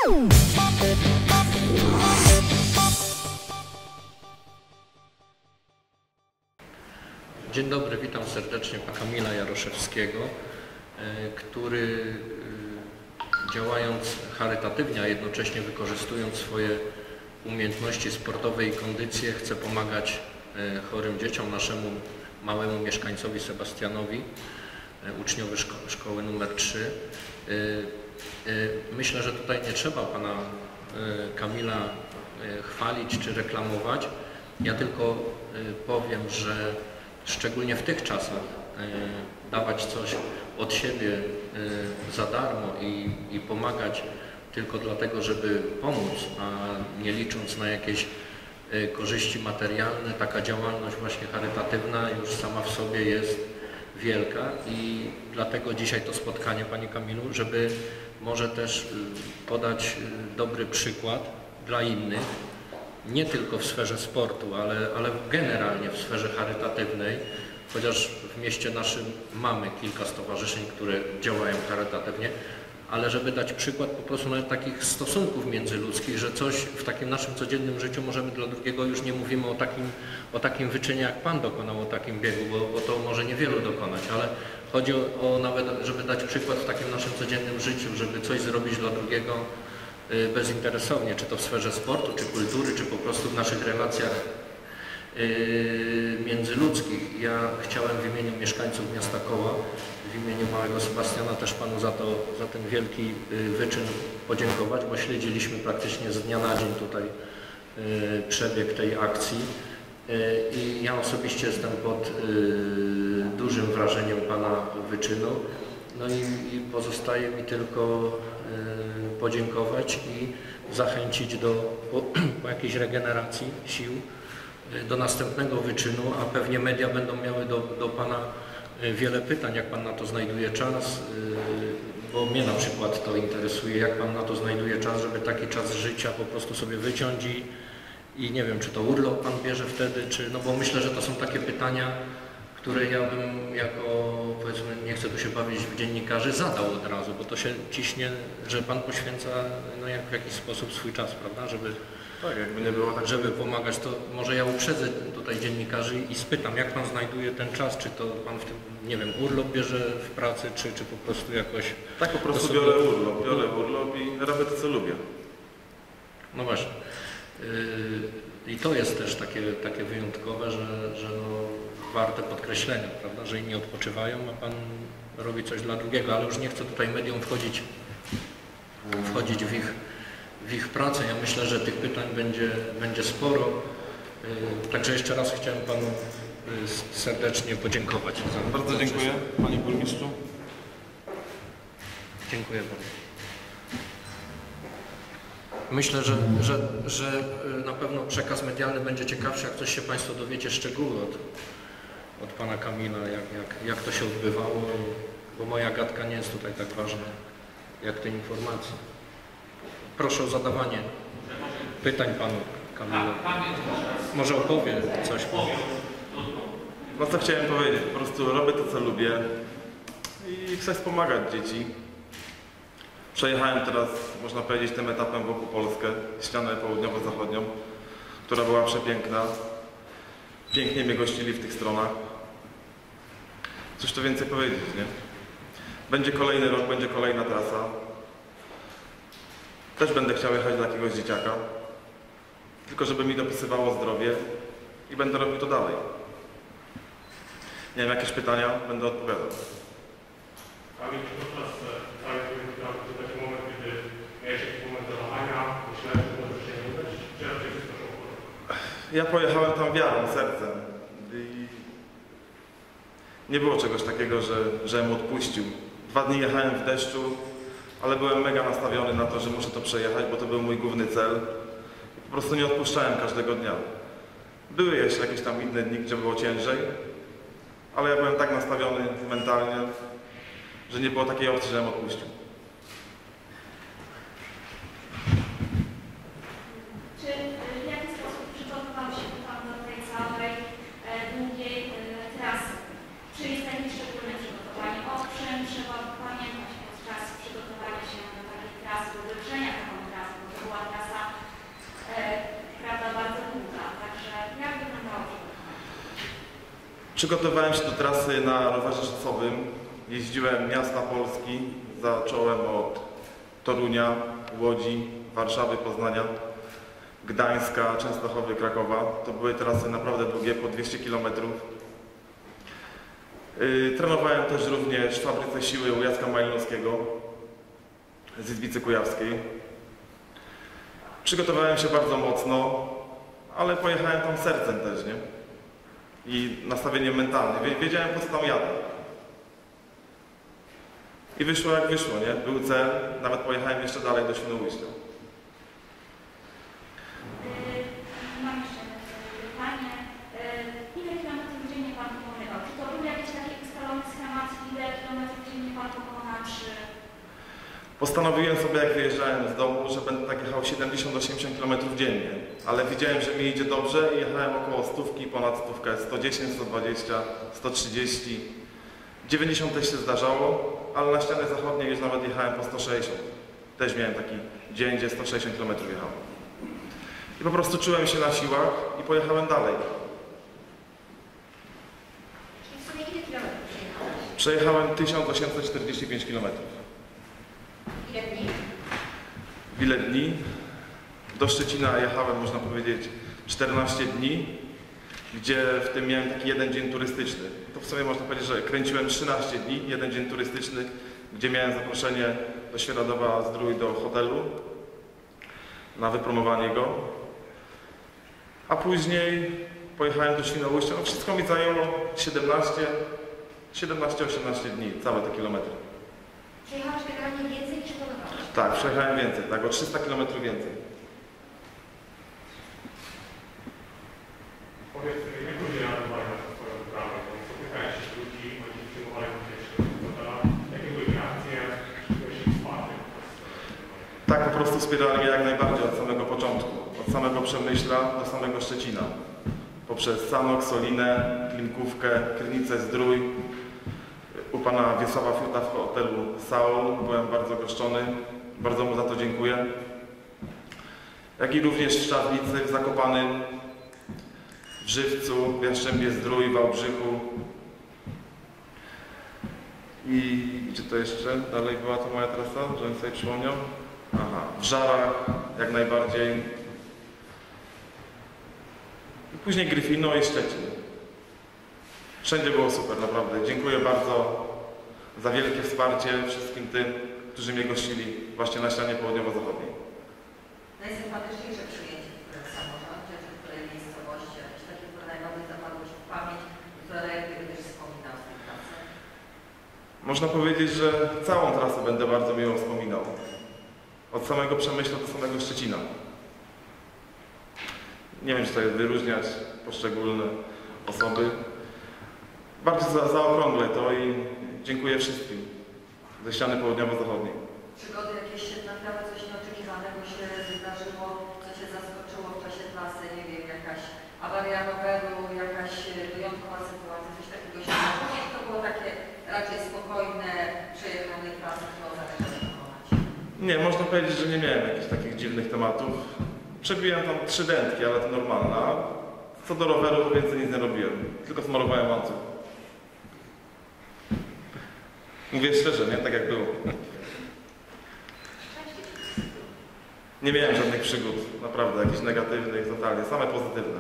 Dzień dobry, witam serdecznie pana Kamila Jaroszewskiego, który działając charytatywnie, a jednocześnie wykorzystując swoje umiejętności sportowe i kondycję, chce pomagać chorym dzieciom, naszemu małemu mieszkańcowi Sebastianowi, uczniowi szkoły numer 3. Myślę, że tutaj nie trzeba pana Kamila chwalić czy reklamować. Ja tylko powiem, że szczególnie w tych czasach dawać coś od siebie za darmo i pomagać tylko dlatego, żeby pomóc, a nie licząc na jakieś korzyści materialne, taka działalność właśnie charytatywna już sama w sobie jest wielka i dlatego dzisiaj to spotkanie, panie Kamilu, żeby może też podać dobry przykład dla innych, nie tylko w sferze sportu, ale generalnie w sferze charytatywnej, chociaż w mieście naszym mamy kilka stowarzyszeń, które działają charytatywnie, ale żeby dać przykład po prostu nawet takich stosunków międzyludzkich, że coś w takim naszym codziennym życiu możemy dla drugiego, już nie mówimy o takim wyczynie jak Pan dokonał, o takim biegu, bo to może niewielu dokonać, ale chodzi o nawet, żeby dać przykład w takim naszym codziennym życiu, żeby coś zrobić dla drugiego bezinteresownie, czy to w sferze sportu, czy kultury, czy po prostu w naszych relacjach międzyludzkich. Ja chciałem w imieniu mieszkańców miasta Koła, w imieniu małego Sebastiana też Panu za ten wielki wyczyn podziękować, bo śledziliśmy praktycznie z dnia na dzień tutaj przebieg tej akcji i ja osobiście jestem pod dużym wrażeniem Pana wyczynu. No i pozostaje mi tylko podziękować i zachęcić po jakiejś regeneracji sił do następnego wyczynu, a pewnie media będą miały do Pana wiele pytań, jak Pan na to znajduje czas, bo mnie na przykład to interesuje, jak Pan na to znajduje czas, żeby taki czas życia po prostu sobie wyciąć i nie wiem, czy to urlop Pan bierze wtedy, czy, no bo myślę, że to są takie pytania, które ja bym jako, powiedzmy, nie chcę tu się bawić w dziennikarzy, zadał od razu, bo to się ciśnie, że Pan poświęca no, w jakiś sposób swój czas, prawda, żeby, tak, jakby nie było tak, żeby pomagać. To może ja uprzedzę tutaj dziennikarzy i spytam, jak Pan znajduje ten czas, czy to Pan w tym, nie wiem, urlop bierze w pracy, czy po prostu jakoś... Tak, po prostu biorę urlop i robię to, co lubię. No właśnie. I to jest też takie wyjątkowe, że no, warte podkreślenia, prawda, że inni odpoczywają, a Pan robi coś dla drugiego, ale już nie chcę tutaj mediom wchodzić w ich pracę. Ja myślę, że tych pytań będzie sporo. Także jeszcze raz chciałem Panu serdecznie podziękować. Bardzo dziękuję, Panie Burmistrzu. Dziękuję bardzo. Myślę, że na pewno przekaz medialny będzie ciekawszy, jak coś się Państwo dowiecie szczegóły od Pana Kamila, jak to się odbywało, bo moja gadka nie jest tutaj tak ważna, jak te informacje. Proszę o zadawanie pytań Panu Kamilu. Może opowie coś. No co chciałem powiedzieć, po prostu robię to, co lubię i chcę wspomagać dzieci. Przejechałem teraz, można powiedzieć, tym etapem wokół Polskę, ścianę południowo-zachodnią, która była przepiękna. Pięknie mnie gościli w tych stronach. Cóż tu więcej powiedzieć, nie? Będzie kolejny rok, będzie kolejna trasa. Też będę chciał jechać dla jakiegoś dzieciaka. Tylko żeby mi dopisywało zdrowie i będę robił to dalej. Nie wiem, jakieś pytania? Będę odpowiadał. A więc podczas całej tej taki moment, kiedy miałeś jakiś moment zawahania, myślałem, że możesz się nie udać, czy raczej wszystko szło? Ja pojechałem tam wiarą, sercem i nie było czegoś takiego, że mu odpuścił. 2 dni jechałem w deszczu, ale byłem mega nastawiony na to, że muszę to przejechać, bo to był mój główny cel. I po prostu nie odpuszczałem każdego dnia. Były jeszcze jakieś tam inne dni, gdzie było ciężej, ale ja byłem tak nastawiony mentalnie, że nie było takiej opcji, żebym odpuścił. Czy w jaki sposób przygotował się Pan do tej całej długiej trasy? Czy jest jakieś szczególne przygotowanie? O czym trzeba pamiętać podczas przygotowania się do takiej trasy, do wyruszenia taką trasą? Przygotowałem się do trasy na rowerze szosowym. Jeździłem miasta Polski, zacząłem od Torunia, Łodzi, Warszawy, Poznania, Gdańska, Częstochowy, Krakowa. To były trasy naprawdę długie, po 200 km. Trenowałem też również w fabryce siły u Jacka Majlinowskiego z Izbicy Kujawskiej. Przygotowałem się bardzo mocno, ale pojechałem tam sercem też, nie? I nastawieniem mentalnym. Wiedziałem, po co tam jadę. I wyszło jak wyszło, nie? Był cel, nawet pojechałem jeszcze dalej do Świnoujścia. Mam jeszcze pytanie. Ile kilometrów dziennie Pan pokonywał? Czy to był jakiś taki ustalony schemat, ile kilometrów dziennie Pan pokona, czy... Postanowiłem sobie, jak wyjeżdżałem z domu, że będę tak jechał 70-80 km dziennie. Ale widziałem, że mi idzie dobrze i jechałem około 100, ponad 100, 110, 120, 130. 90 też się zdarzało, ale na ścianie zachodniej już nawet jechałem po 160. Też miałem taki dzień, gdzie 160 km jechałem. I po prostu czułem się na siłach i pojechałem dalej. Czyli w sumie ile kilometrów przejechałeś? Przejechałem 1845 km. Ile dni? W ile dni? Do Szczecina jechałem, można powiedzieć, 14 dni, gdzie w tym miałem taki jeden dzień turystyczny. To w sumie można powiedzieć, że kręciłem 13 dni, jeden dzień turystyczny, gdzie miałem zaproszenie do Świeradowa-Zdrój do hotelu na wypromowanie go. A później pojechałem do Świnoujścia. No wszystko mi zajęło 17-18 dni, całe te kilometry. Przejechałeś generalnie więcej niż planowałeś? Tak, przejechałem więcej, tak, o 300 km więcej. Powiedz, jak ludzie reagowali na Twoją wyprawę? Spotykałeś się z ludźmi, oni przyjmowali się do jakie były reakcje, czy byłeś ich wsparty? Tak, po prostu wspierali mnie jak najbardziej od samego początku. Od samego Przemyśla do samego Szczecina. Poprzez Sanok, Solinę, Klimkówkę, Krynicę, Zdrój. U pana Wiesława Fiuta w hotelu Saul byłem bardzo goszczony. Bardzo mu za to dziękuję. Jak i również w Szczawnicy, w Zakopanym, w Żywcu, w Jastrzębie Zdrój, w Wałbrzychu. I gdzie to jeszcze dalej była to moja trasa, żebym sobie przypomniał? Aha, w Żarach jak najbardziej. I później Gryfino i Szczecin. Wszędzie było super, naprawdę. Dziękuję bardzo za wielkie wsparcie wszystkim tym, którzy mnie gościli właśnie na ścianie południowo-zachodniej. Najsympatyczniejsze przyjęcie, które w samorządzie, czy w której miejscowości, jakieś takie, które najbardziej zapadło Ci w pamięć, które będziesz wspominał z tej trasy? Można powiedzieć, że całą trasę będę bardzo miło wspominał. Od samego Przemyśla do samego Szczecina. Nie wiem, czy to jest wyróżniać poszczególne osoby. Bardziej zaokrąglę to i dziękuję wszystkim ze ściany południowo-zachodniej. Przygody jakieś się trafiały, coś nieoczekiwanego się wydarzyło, co Cię zaskoczyło w czasie trasy, nie wiem, jakaś awaria roweru, jakaś wyjątkowa sytuacja, coś takiego się wydarzyło? Nie, to było takie raczej spokojne, przejechane trasy, którą zależy wykonać. Nie, można powiedzieć, że nie miałem jakichś takich dziwnych tematów. Przebiłem tam 3 dętki, ale to normalne. A co do roweru, to więcej nic nie robiłem. Tylko smarowałem łańcuch. Mówię szczerze, nie? Tak jak było. Nie miałem żadnych przygód, naprawdę, jakichś negatywnych, totalnie. Same pozytywne.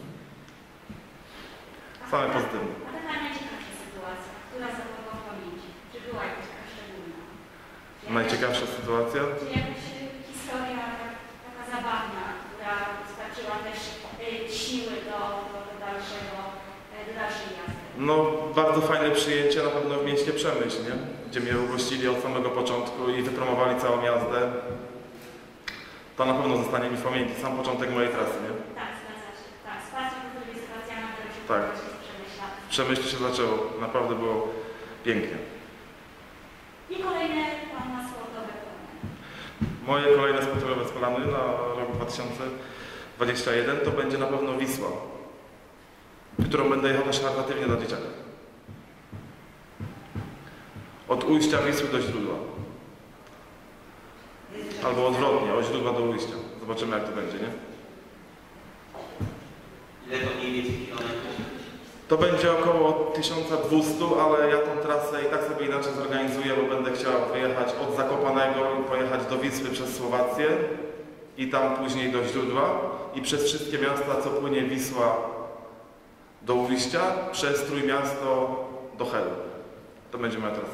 Same pozytywne. A taka najciekawsza sytuacja, która zapadła w pamięci? Czy była jakaś taka szczególna? Najciekawsza sytuacja? Czy jakaś historia taka zabawna, która dostarczyła też siły do dalszej jazdy? No, bardzo fajne przyjęcie na pewno w mieście Przemyśl, nie? Gdzie mnie ugościli od samego początku i wypromowali całą jazdę. To na pewno zostanie mi w pamięci, sam początek mojej trasy, nie? Tak, zgadza się. Tak, spacer po drugiej Sebastiana, który się Tak. z Przemyśla. W Przemyślu się zaczęło, naprawdę było pięknie. I kolejne Pana sportowe plany. Moje kolejne sportowe plany na rok 2021 to będzie na pewno Wisła, którą będę jechał też charytatywnie dla dzieciaków. Od ujścia Wisły do źródła. Albo odwrotnie, od źródła do ujścia. Zobaczymy, jak to będzie, nie? Ile to mniej więcej kilometrów? To będzie około 1200, ale ja tą trasę i tak sobie inaczej zorganizuję, bo będę chciał wyjechać od Zakopanego i pojechać do Wisły przez Słowację i tam później do źródła i przez wszystkie miasta, co płynie Wisła do ujścia, przez Trójmiasto do Helu. To będzie moja trasa.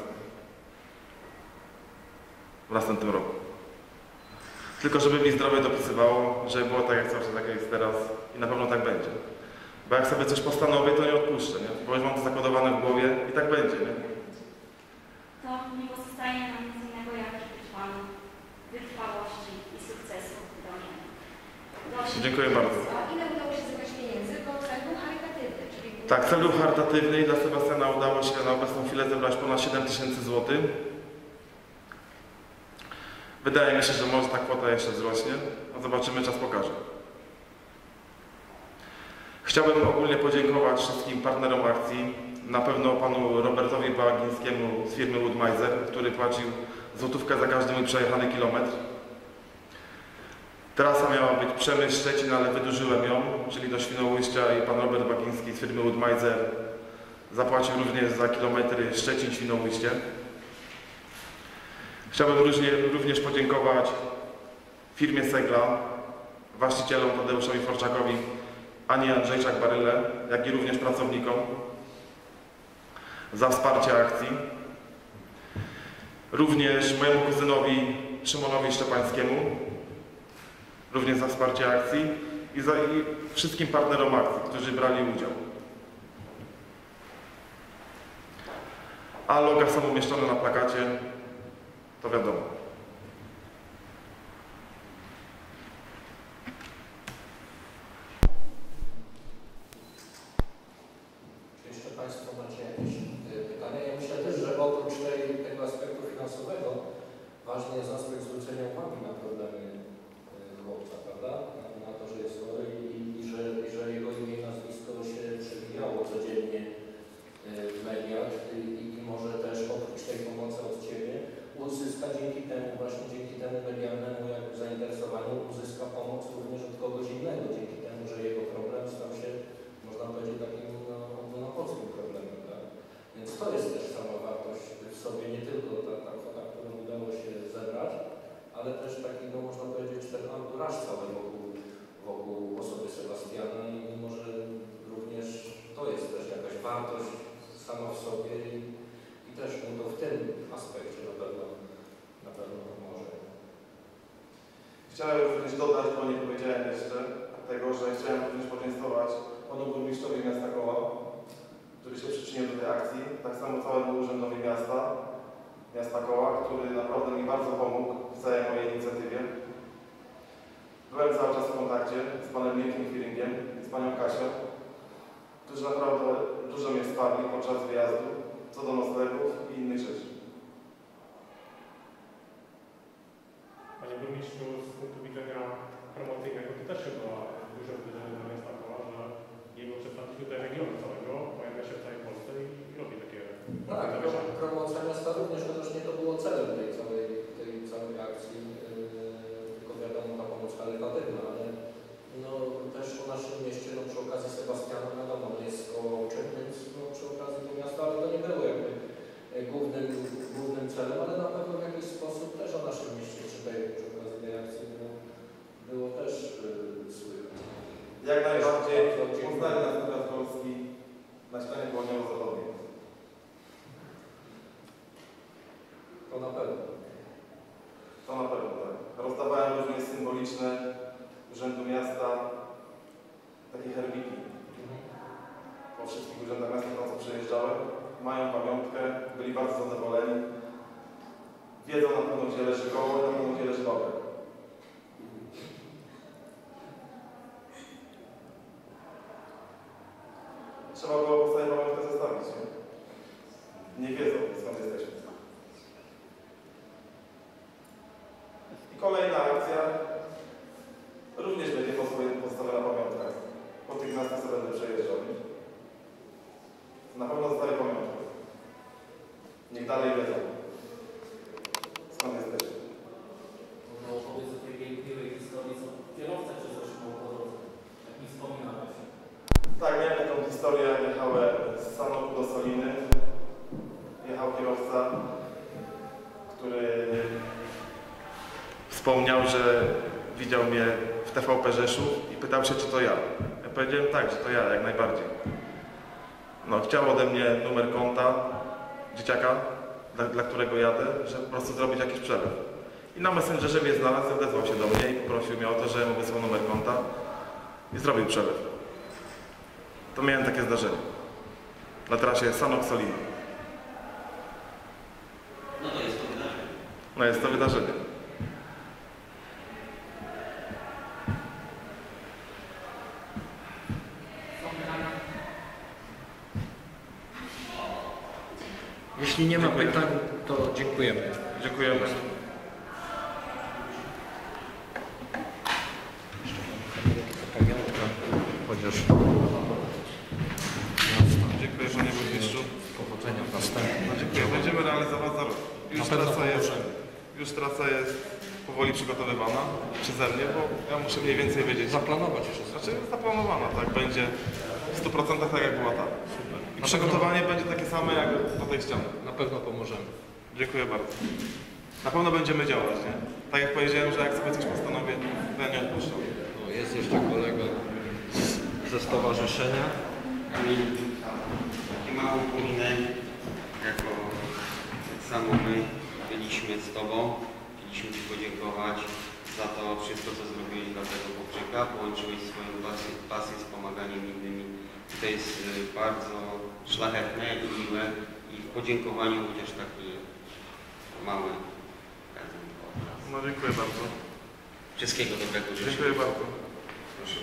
W następnym roku. Tylko żeby mi zdrowie dopisywało, żeby było tak jak zawsze, tak jak jest teraz i na pewno tak będzie. Bo jak sobie coś postanowię, to nie odpuszczę, nie? Bo już mam to zakodowane w głowie i tak będzie, nie? To nie pozostaje nam nic innego, jak życzyć Panu wytrwałości i sukcesu w dronie. Dziękuję bardzo. A ile udało się zebrać pieniędzy? Bo cel był charytatywny, czyli... Tak, cel był charytatywny i dla Sebastiana udało się na obecną chwilę zebrać ponad 7000 zł. Wydaje mi się, że może ta kwota jeszcze wzrośnie, a zobaczymy, czas pokaże. Chciałbym ogólnie podziękować wszystkim partnerom akcji, na pewno panu Robertowi Bagińskiemu z firmy Woodmiser, który płacił złotówkę za każdy mój przejechany kilometr. Trasa miała być Przemyśl-Szczecin, ale wydłużyłem ją, czyli do Świnoujścia i pan Robert Bagiński z firmy Woodmiser zapłacił również za kilometry Szczecin-Świnoujście. Chciałbym również podziękować firmie Segla, właścicielom Tadeuszowi Forczakowi, Ani Andrzejczak-Baryle, jak i również pracownikom za wsparcie akcji. Również mojemu kuzynowi Szymonowi Szczepańskiemu, również za wsparcie akcji i wszystkim partnerom akcji, którzy brali udział. A loga są umieszczone na plakacie, to wiadomo. Jeszcze Państwo macie jakieś pytania? Ja myślę też, że oprócz tego aspektu finansowego ważny jest aspekt zwrócenia uwagi na problemy chłopca, prawda? Na to, że jest chory i że jego imię i nazwisko się przewijało codziennie w mediach i może też oprócz tej pomocy od Ciebie uzyska dzięki temu, właśnie dzięki temu medialnemu zainteresowaniu, uzyska pomoc również od kogoś innego, dzięki temu, że jego problem stał się, można powiedzieć, takim ogólnopolskim problemem. Tak? Więc to jest też sama wartość w sobie, nie tylko ta kwota, którą udało się zebrać, ale też taki, no można powiedzieć, ten anturaż cały wokół osoby Sebastiana i może również to jest też jakaś wartość sama w sobie i też mu to w tym aspekcie na pewno pomoże. Chciałem również dodać, bo nie powiedziałem jeszcze tego, że chciałem również podziękować panu burmistrzowi miasta Koła, który się przyczynił do tej akcji, tak samo całemu urzędowi miasta Koła, który naprawdę mi bardzo pomógł w całej mojej inicjatywie. Byłem cały czas w kontakcie z panem Mirkiem Chwiringiem i z panią Kasią, którzy naprawdę dużo mnie wsparli podczas wyjazdu, co do noclegów i innych rzeczy. Panie burmistrzu, z punktu widzenia promocyjnego to też chyba duże uderzenie dla miasta Koła, że jego przedstawiciel tutaj regionu całego pojawia się w całej Polsce i robi takie Tak, promocja miasta również, chociaż nie to było celem tej całej akcji, tylko wiadomo ta pomoc charytatywna, ale no, też o naszym mieście, no, przy okazji Sebastiana, wiadomo, no, jest kołoczek, więc no, przy okazji to miasta, ale to nie było jakby głównym celem, ale na pewno w jakiś sposób też o naszym mieście przy okazji tej akcji było też słychać. Jak najbardziej uznali nas teraz Polski na ścianie południowo-zachodniej. To na pewno. To na pewno, tak. Rozdawałem również symboliczne Urzędu Miasta takie herbiki. Po wszystkich urzędach miasta, tam co przejeżdżałem, mają pamiątkę, byli bardzo zadowoleni. Wiedzą na pewno, gdzie leży koło i na pewno, gdzie leży babek. Trzeba było po sobie pamiątkę zostawić, nie? Nie wiedzą, skąd jesteśmy. I kolejna akcja również będzie postawiona pamiątka. Po tych miastach, co będę przejeżdżał. Na pewno zostawię pamiątkę. Niech dalej wiedzą, skąd jesteśmy. No, opowiedz o tej pięknej historii, co kierowca Cię zatrzymał po drodze, jak mi wspominałeś. Tak, miałem taką historię, jechałem do Soliny. Jechał kierowca, który wspomniał, że widział mnie w TVP Rzeszów i pytał się, czy to ja. Ja powiedziałem tak, że to ja, jak najbardziej. No, chciał ode mnie numer konta dzieciaka, dla którego jadę, żeby po prostu zrobić jakiś przelew. I na Messengerze mnie znalazł, odezwał się do mnie i poprosił mnie o to, że mu wysłał numer konta i zrobił przelew. To miałem takie zdarzenie. Na trasie Sanok-Solina. No to jest to wydarzenie. No jest to wydarzenie. Jeśli nie ma Dziękuję. pytań, to dziękujemy. Dziękujemy. Chociaż Dziękuję panie burmistrzu. powodzenia w następnym. No, dziękuję. Będziemy realizować za rok. Już trasa jest powoli przygotowywana przeze mnie, bo ja muszę mniej więcej wiedzieć. Zaplanować wszystko. Znaczy jest zaplanowana, tak? Będzie w 100% tak jak była ta. I przygotowanie będzie takie same jak do tej ściany. Na pewno pomożemy. Dziękuję bardzo. Na pewno będziemy działać, nie? Tak jak powiedziałem, że jak sobie coś postanowię, to ja nie odpuszczam. No, jest jeszcze kolega ze stowarzyszenia. Taki mały upominek, jako tak samo my byliśmy z Tobą, chcieliśmy Ci podziękować za to wszystko, co zrobiłeś dla tego chłopczyka, połączyłeś swoją pasję z pomaganiem innymi. I to jest bardzo szlachetne i miłe i w podziękowaniu chociaż taki mały prezent od nas. No dziękuję bardzo. Wszystkiego dobrego życzę. Dziękuję bardzo. Proszę.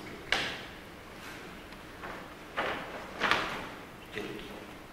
Dzięki.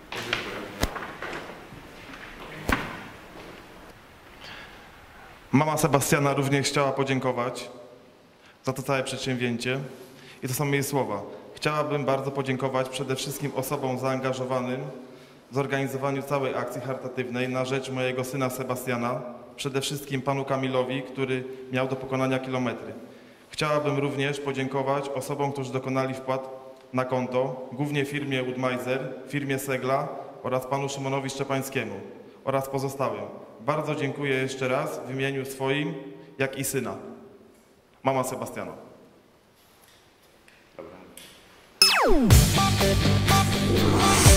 Mama Sebastiana również chciała podziękować za to całe przedsięwzięcie i to są jej słowa. Chciałabym bardzo podziękować przede wszystkim osobom zaangażowanym w zorganizowaniu całej akcji charytatywnej na rzecz mojego syna Sebastiana, przede wszystkim panu Kamilowi, który miał do pokonania kilometry. Chciałabym również podziękować osobom, którzy dokonali wpłat na konto, głównie firmie Woodmeiser, firmie Segla oraz panu Szymonowi Szczepańskiemu oraz pozostałym. Bardzo dziękuję jeszcze raz w imieniu swoim, jak i syna. Mama Sebastiana. Dobra.